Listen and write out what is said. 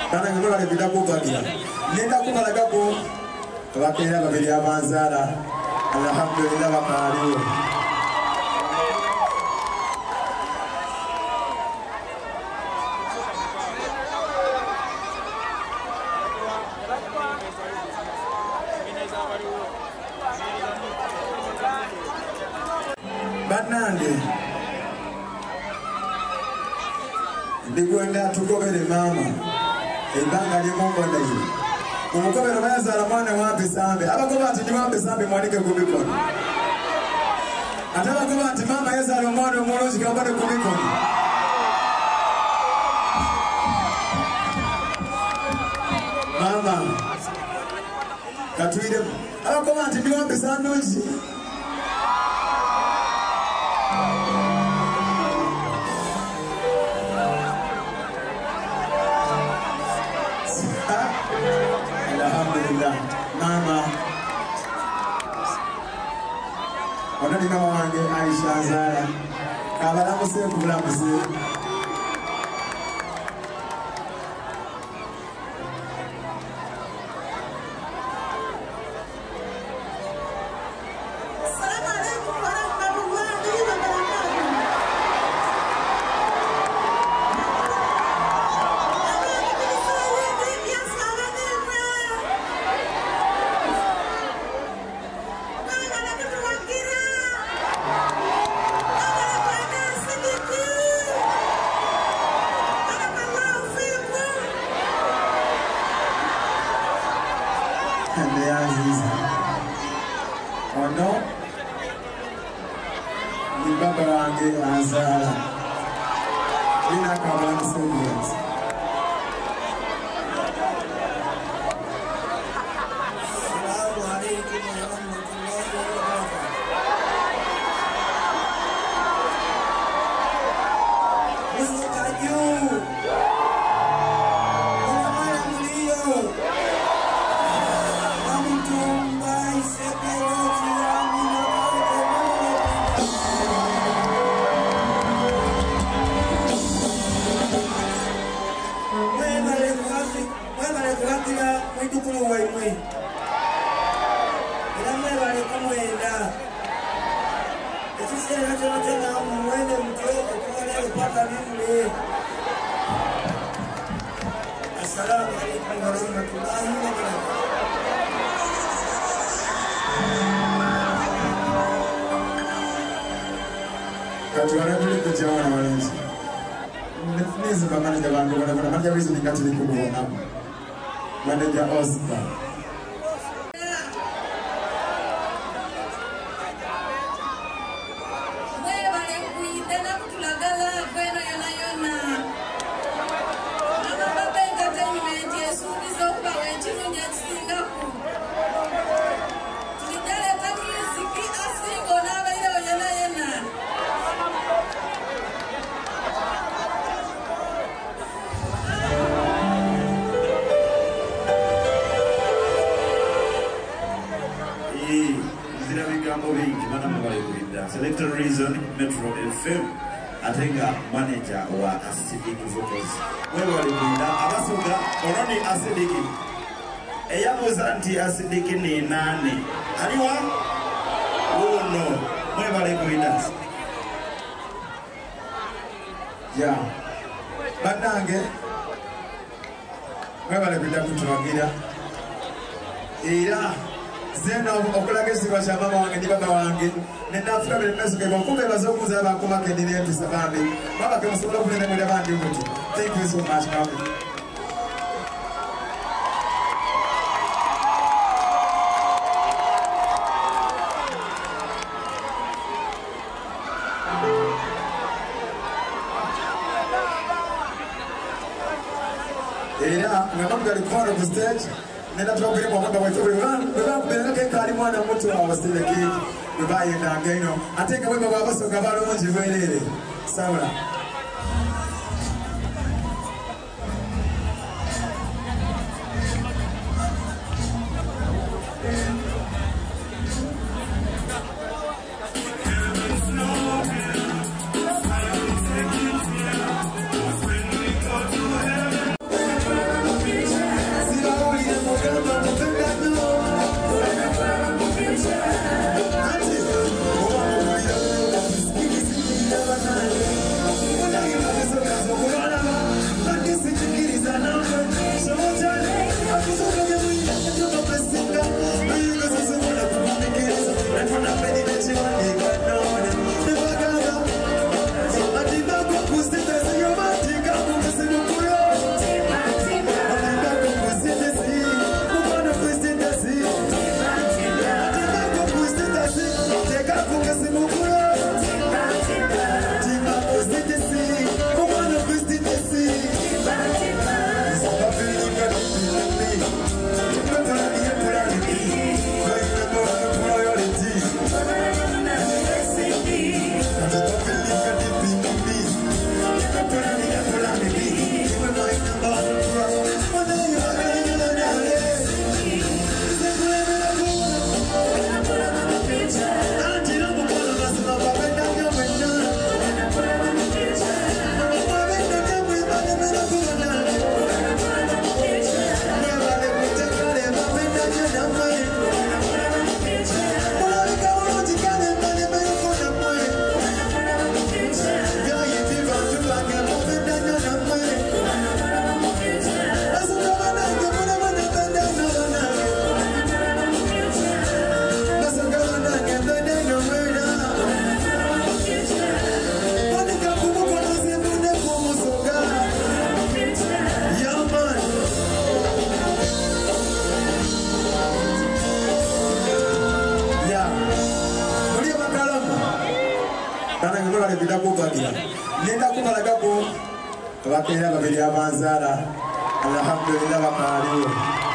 Bana ngomba bali kudakubagira. Nenda kubalagako abakera babiri abanzala. Alhamdulillah bakaliyo. Banange ndigwenda tukobere mama ebanga lyemumbonda ino omukobero bayazaala mwana wampe sambe abagoba nti niwampe sambe mwanike ku mikono ate abagoba nti mama yazaala omwana omulungi kambone ku mikono mama katwiremu abagoba nti niwampe sandwich Alhamdulillah, mama. Wanani mama wange Aisha Zara. Kabala muse kubula muse. Ono ni baba wange Azara ina kabla msaidizi Assalamu alaykum wa rahmatullahi wa Assalamu alaikum warahmatullahi wabarakatuh. Katuwana tuli kujawana walenzi. Nefunizi kwa manager wangu wana manager wizu ni katili kubuona. Manager Oscar. Selected Reason Metro FM atenga manager wa Acidic Vocals wewe walikuinda abasuka ononi Acidic eyabuza nti Acidic ni nani aliwa uno wewe walikuinda ya banange wewe walikuinda kutuwagira era zeno okulagizibwa kya mama wange ni baba wange nenafuna buli mesuke kumbe bazokuza bakuma kendine yetu sabambi baba kemusobola okulenda mwere bandi muti. Thank you so much mama. Era ngabamuga likwano ku stage nenda twogere mu mwaka wetu bwe kali mwana muto awasileke bayenda ngeno ate nga bwe babasoga balungi bwerere sawa Alhamdulillah,